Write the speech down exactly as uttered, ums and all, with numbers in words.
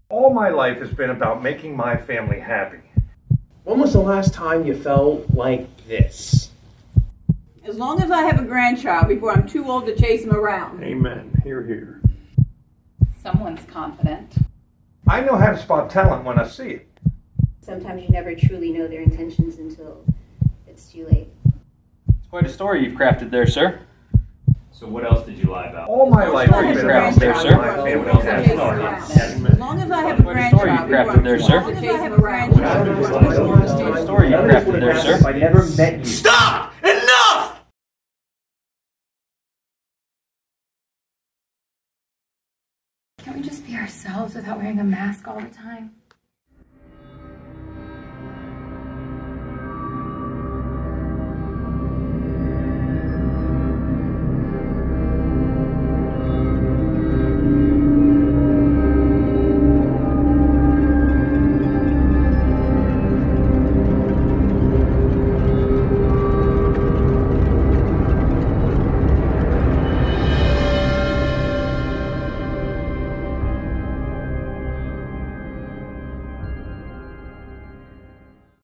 All my life has been about making my family happy. When was the last time you felt like this? As long as I have a grandchild before I'm too old to chase him around. Amen. Hear, hear. Someone's confident. I know how to spot talent when I see it. Sometimes you never truly know their intentions until it's too late. It's quite a story you've crafted there, sir. So what else did you lie about? All my life I has have been a about there, making sir. my family As happy. long as I have a Quite a story grandchild you've before crafted I'm there, too sir. old to chase him around. Quite a story you've crafted there, sir. If I never met you. Stop! Enough! Can't we just be ourselves without wearing a mask all the time?